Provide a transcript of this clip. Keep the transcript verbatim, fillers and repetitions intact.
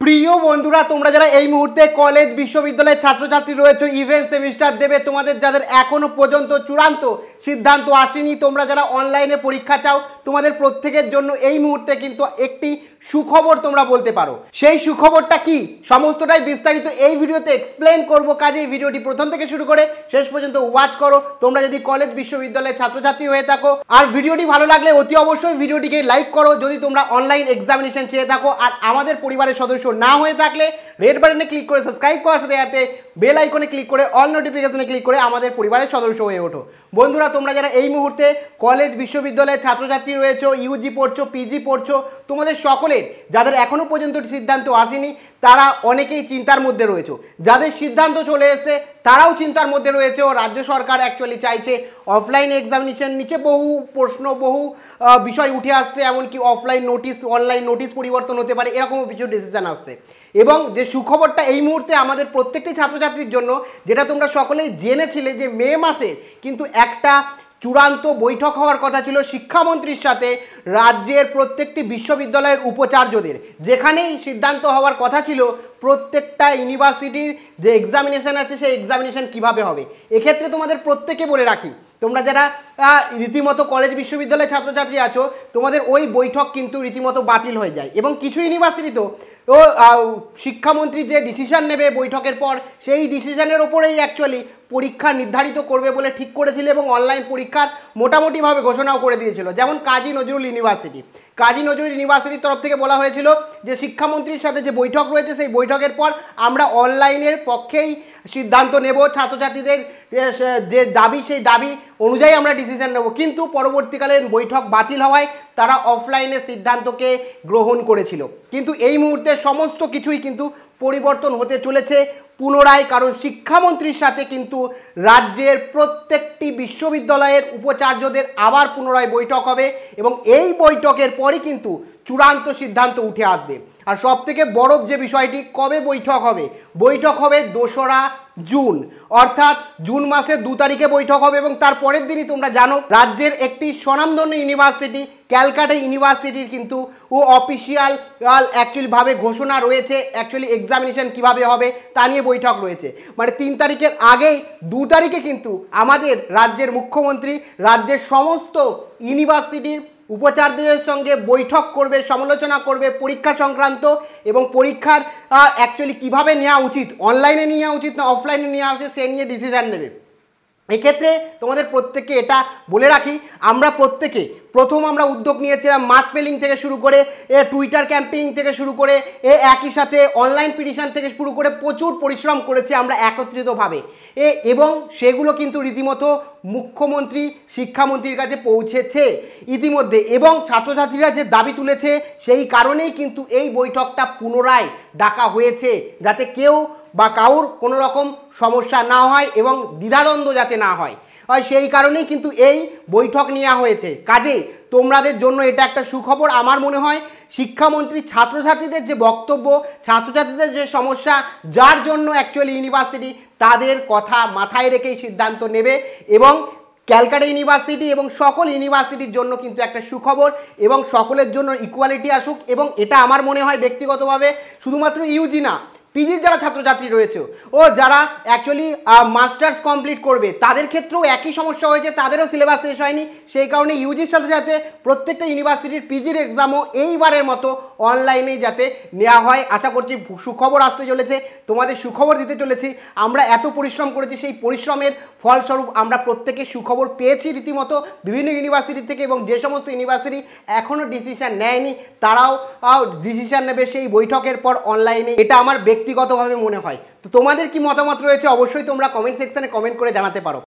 প্রিয় বন্ধুরা, তোমরা যারা এই মুহূর্তে কলেজ বিশ্ববিদ্যালয়ের ছাত্রছাত্রী রয়েছে, ইভেন্ট সেমিস্টার দেবে, তোমাদের যাদের এখনো পর্যন্ত চূড়ান্ত সিদ্ধান্ত আসেনি, তোমরা যারা অনলাইনে পরীক্ষা চাও, তোমাদের প্রত্যেকের জন্য এই মুহূর্তে কিন্তু একটি সুখবর তোমরা বলতে পারো। সেই সুখবরটা কি, সমস্তটাই বিস্তারিত এই ভিডিওতে এক্সপ্লেন করব। কাজেই ভিডিওটি প্রথম থেকে শুরু করে শেষ পর্যন্ত ওয়াচ করো তোমরা যদি কলেজ বিশ্ববিদ্যালয়ের ছাত্রছাত্রী হয়ে থাকো। আর ভিডিওটি ভালো লাগলে অতি অবশ্যই ভিডিওটিকে লাইক করো যদি তোমরা অনলাইন এক্সামিনেশন চেয়ে থাকো। আর আমাদের পরিবারের সদস্য না হয়ে থাকলে রেড বাটনে ক্লিক করে সাবস্ক্রাইব করার সাথে সাথে বেল আইকনে ক্লিক করে অল নোটিফিকেশনে ক্লিক করে আমাদের পরিবারের সদস্য হয়ে ওঠো। বন্ধুরা, তোমরা যারা এই মুহূর্তে কলেজ বিশ্ববিদ্যালয়ের ছাত্রছাত্রী রয়েছো, ইউজি পড়ছো, পিজি পড়ছো, তোমাদের সকলের যাদের এখনো পর্যন্ত সিদ্ধান্ত আসেনি তারা অনেকেই চিন্তার মধ্যে রয়েছে। যাদের সিদ্ধান্ত চলে এসেছে তারাও চিন্তার মধ্যে রয়েছে। ও রাজ্য সরকার অ্যাকচুয়ালি চাইছে অফলাইন এক্সামিনেশন নিচে বহু প্রশ্ন বহু বিষয় উঠে আসছে, এমনকি অফলাইন নোটিশ অনলাইন নোটিশ পরিবর্তন হতে পারে, এরকমও কিছু ডিসিশন আসছে। এবং যে সুখবরটা এই মুহূর্তে আমাদের প্রত্যেকটি ছাত্রছাত্রীর জন্য, যেটা তোমরা সকলেই জেনেছিলে যে মে মাসে কিন্তু একটা চূড়ান্ত বৈঠক হওয়ার কথা ছিল শিক্ষামন্ত্রীর সাথে রাজ্যের প্রত্যেকটি বিশ্ববিদ্যালয়ের উপাচার্যদের, যেখানেই সিদ্ধান্ত হওয়ার কথা ছিল প্রত্যেকটা ইউনিভার্সিটির যে এক্সামিনেশন আছে সেই এক্সামিনেশন কিভাবে হবে। এক্ষেত্রে তোমাদের প্রত্যেকে বলে রাখি, তোমরা যারা রীতিমতো কলেজ বিশ্ববিদ্যালয়ের ছাত্রছাত্রী আছো, তোমাদের ওই বৈঠক কিন্তু রীতিমতো বাতিল হয়ে যায়। এবং কিছু ইউনিভার্সিটি তো ও শিক্ষামন্ত্রী যে ডিসিশন নেবে বৈঠকের পর সেই ডিসিশনের ওপরেই অ্যাকচুয়ালি পরীক্ষা নির্ধারিত করবে বলে ঠিক করেছিল এবং অনলাইন পরীক্ষার মোটামুটিভাবে ঘোষণাও করে দিয়েছিল। যেমন কাজী নজরুল ইউনিভার্সিটি কাজী নজরুল ইউনিভার্সিটির তরফ থেকে বলা হয়েছিল যে শিক্ষামন্ত্রীর সাথে যে বৈঠক রয়েছে সেই বৈঠকের পর আমরা অনলাইনের পক্ষেই সিদ্ধান্ত নেব, ছাত্রছাত্রীদের যে দাবি সেই দাবি অনুযায়ী আমরা ডিসিশন নেব। কিন্তু পরবর্তীকালে বৈঠক বাতিল হওয়ায় তারা অফলাইনের সিদ্ধান্তকে গ্রহণ করেছিল। কিন্তু এই মুহূর্তে সমস্ত কিছুই কিন্তু পরিবর্তন হতে চলেছে পুনরায়, কারণ শিক্ষামন্ত্রীর সাথে কিন্তু রাজ্যের প্রত্যেকটি বিশ্ববিদ্যালয়ের উপাচার্যদের আবার পুনরায় বৈঠক হবে এবং এই বৈঠকের পরই কিন্তু চূড়ান্ত সিদ্ধান্ত উঠে আসবে। আর সব থেকে বড় যে বিষয়টি, কবে বৈঠক হবে? বৈঠক হবে দোসরা জুন, অর্থাৎ জুন মাসের দু তারিখে বৈঠক হবে। এবং তার পরের দিনই তোমরা জানো রাজ্যের একটি স্বনামধন্য ইউনিভার্সিটি ক্যালকাটা ইউনিভার্সিটির কিন্তু ও অফিসিয়াল অ্যাকচুয়ালিভাবে ঘোষণা রয়েছে অ্যাকচুয়ালি এক্সামিনেশন কিভাবে হবে তা নিয়ে বৈঠক রয়েছে। মানে তিন তারিখের আগেই দু তারিখে কিন্তু আমাদের রাজ্যের মুখ্যমন্ত্রী রাজ্যের সমস্ত ইউনিভার্সিটির উপাচার্যদের সঙ্গে বৈঠক করবে, সমালোচনা করবে পরীক্ষা সংক্রান্ত এবং পরীক্ষার অ্যাকচুয়ালি কীভাবে নেওয়া উচিত, অনলাইনে নেওয়া উচিত না অফলাইনে নেওয়া উচিত সে নিয়ে ডিসিশান নেবে। এক্ষেত্রে তোমাদের প্রত্যেককে এটা বলে রাখি, আমরা প্রত্যেকে প্রথম আমরা উদ্যোগ নিয়েছিলাম মাস পেলিং থেকে শুরু করে এ টুইটার ক্যাম্পেইন থেকে শুরু করে এ একই সাথে অনলাইন পিটিশন থেকে শুরু করে প্রচুর পরিশ্রম করেছি আমরা একত্রিতভাবে এ এবং সেগুলো কিন্তু রীতিমতো মুখ্যমন্ত্রী শিক্ষামন্ত্রীর কাছে পৌঁছেছে ইতিমধ্যে। এবং ছাত্রছাত্রীরা যে দাবি তুলেছে সেই কারণেই কিন্তু এই বৈঠকটা পুনরায় ডাকা হয়েছে, যাতে কেউ বা কাউর কোনো রকম সমস্যা না হয় এবং দ্বিধাদ্বন্দ্ব যাতে না হয়, সেই কারণেই কিন্তু এই বৈঠক নেওয়া হয়েছে। কাজেই তোমাদের জন্য এটা একটা সুখবর। আমার মনে হয় শিক্ষামন্ত্রী ছাত্রছাত্রীদের যে বক্তব্য, ছাত্রছাত্রীদের যে সমস্যা, যার জন্য অ্যাকচুয়ালি ইউনিভার্সিটি তাদের কথা মাথায় রেখেই সিদ্ধান্ত নেবে এবং ক্যালকাটা ইউনিভার্সিটি এবং সকল ইউনিভার্সিটির জন্য কিন্তু একটা সুখবর এবং সকলের জন্য ইকুয়ালিটি আসুক। এবং এটা আমার মনে হয় ব্যক্তিগতভাবে শুধুমাত্র ইউজি না, পিজির যারা ছাত্রছাত্রী রয়েছে ও যারা অ্যাকচুয়ালি মাস্টার্স কমপ্লিট করবে তাদের ক্ষেত্রেও একই সমস্যা হয়েছে, তাদেরও সিলেবাস শেষ হয়নি। সেই কারণে ইউজির সাথে সাথে প্রত্যেকটা ইউনিভার্সিটির পিজির এক্সামও এইবারের মতো অনলাইনেই যাতে নেওয়া হয়। আশা করছি সুখবর আসতে চলেছে, তোমাদের সুখবর দিতে চলেছি। আমরা এত পরিশ্রম করেছি, সেই পরিশ্রমের ফলস্বরূপ আমরা প্রত্যেকে সুখবর পেয়েছি রীতিমতো বিভিন্ন ইউনিভার্সিটি থেকে। এবং যে সমস্ত ইউনিভার্সিটি এখনও ডিসিশান নেয়নি তারাও ডিসিশান নেবে সেই বৈঠকের পর অনলাইনে, এটা আমার ব্যক্তিগতভাবে মনে হয়। তো তোমাদের কি মতামত রয়েছে অবশ্যই তোমরা কমেন্ট সেকশনে কমেন্ট করে জানাতে পারো।